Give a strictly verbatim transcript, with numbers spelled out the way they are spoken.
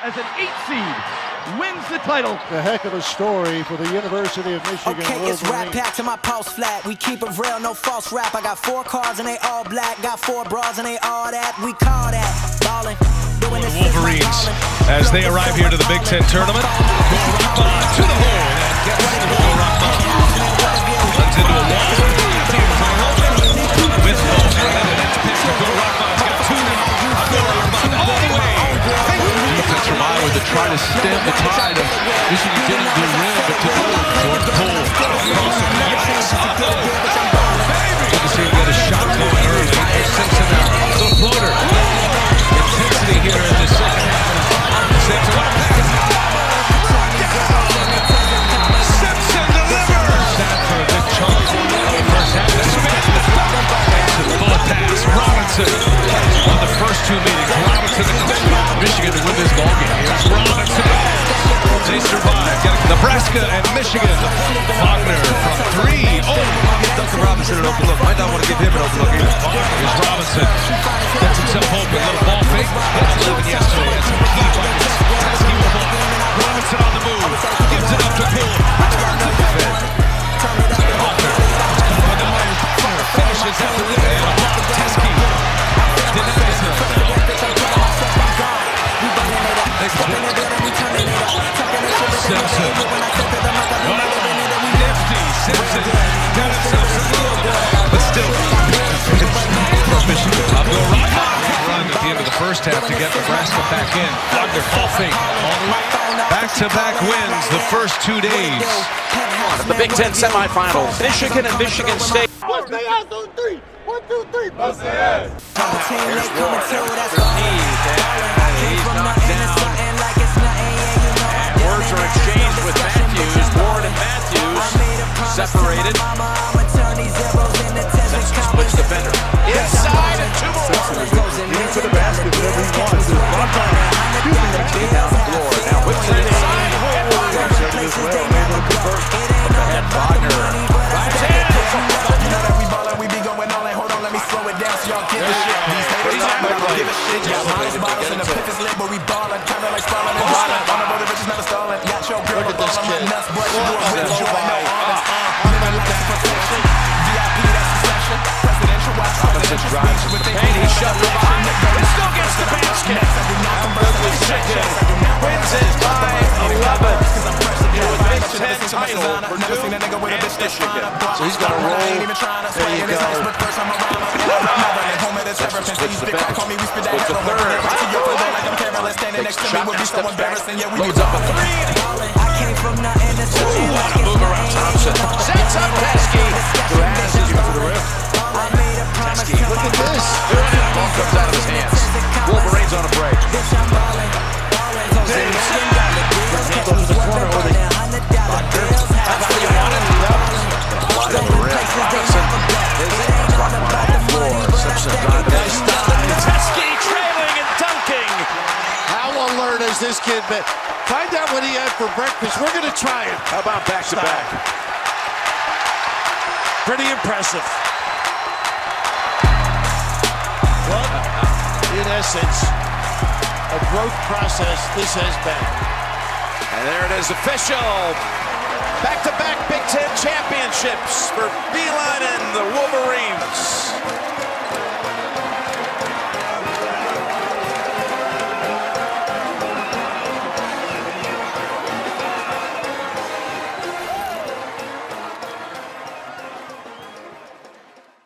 as an eight seed wins the title. A heck of a story for the University of Michigan. Okay, Wolverines. it's rap packed to my pulse flat. We keep it real, no false rap. I got four cars and they all black. Got four bras and they all that. We call that ballin'. The Wolverines, as they arrive here to the Big Ten tournament, to the hole and gets to the rock runs into a wall. With ball and it's pitched to Go Rockman. He's got two now. Go Rockman all the way. Defense from Iowa to try to stem the tide of Michigan getting to the rim, but to hold Jordan Poole. Good to see him get a shot going early. Simpson now, the floater. Intensity here in the second half. Simpson up. Simpson delivers. Sad for a big chunk. First half of Smith. Bullet pass. Robinson on the first two meetings. Robinson and Michigan to win this ball game. Here's Robinson. They survive. Nebraska and Michigan. Faulkner from three. Oh, Duncan Robinson an open look. Might not want to give him an open look either. Here's Robinson. Gets himself open. Little ball fake. Got eleven yesterday. That's some key buckets. Teskey will block. Robinson on the move. Gives it up to Poole. Faulkner. Finishes at the rim. Teskey. Denies him. Simpson. Oh, nifty. Simpson got himself some little ball, but still. For Michigan. I'll go right run at the end of the first half to get Nebraska back in. Faulkner, ball fake. Back-to-back wins the first two days. The Big Ten semifinals, Michigan and Michigan State. Bust their ass on three. One, two, three. Bust their ass. Here's Ward. He's knocked down. And words are exchanged with Matthews. Ward and Matthews separated. Simpson splits the defender. Inside and two more. Lean to the basket whenever he wants. Down the floor. Now whips it inside. As well, able to convert. And Wagner. Right hand. You know that we ballin', we be going all in. Hold on, let me slow it down so y'all get this shit. These haters talk, but I don't give a shit. Yeah, bottles, bottles, and the piff is lit, but we ballin'. Kinda like spallin' and ballin'. On the road, the bitch is never stallin'. Got your girl, but ballin' my nuts, but you do it with you, I know honest. I'm in a life protection. V I P, that's succession. Presidential watch, presidential speech with the And he shoved the line. It still gets the basket. Michigan wins it by eleven. It was Big Ten title for New Michigan. So he's got to roll. There you go. Splits the bench. Splits the third. Takes the shot now, steps back. Loads up a three. Ooh, what a move around Thompson. Sets up Teskey. Teskey, look at this. Ball comes out of his hands. Wolverines on a break. Go to the corner or they That's what you wanted. Line of the rim. Robinson. Rockman on the floor. Simpson driving. Nice stop. Teskey trailing and dunking. How alert has this kid been? Find out what he had for breakfast. We're going to try it. How about back-to-back? Pretty impressive. What, in essence, a growth process this has been. And there it is, official. Back-to-back Big Ten championships for Beeline and the Wolverines.